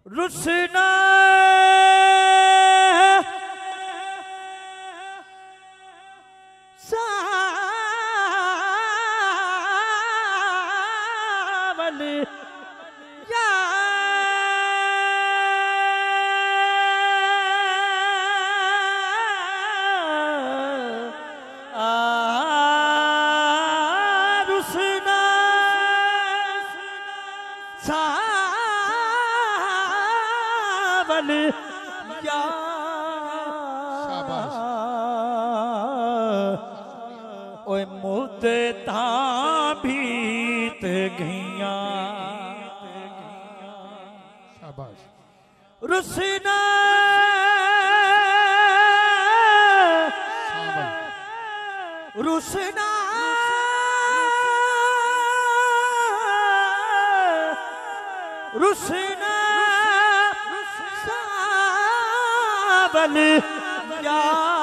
रुसना सावल या रुसना सावल या ओए मुद्दे तां बीत गईयां शाबाश रुसना रुसना रुसना सावल या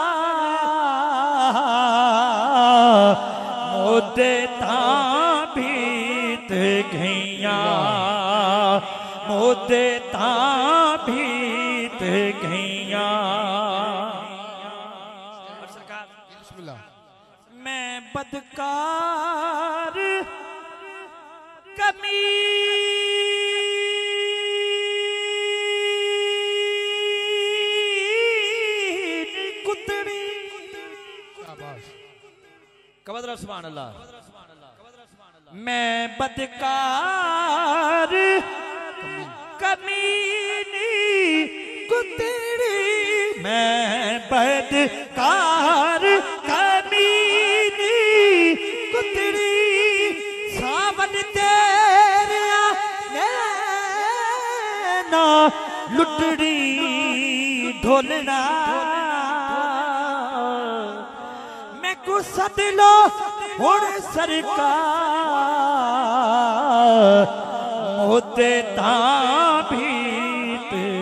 मुद्दे तां बीत गईयां मुद्दे तां बीत गईयां। मैं बदकार कमी कुतड़ी कबदरा सुभान अल्लाह। मैं बदकार कमीनी कुतड़ी मैं बदकार कमीनी कुतड़ी सावन तेरिया नैना लुटड़ी ढोलना मैं को सद लो हुण सरकार मुद्दे तां बीत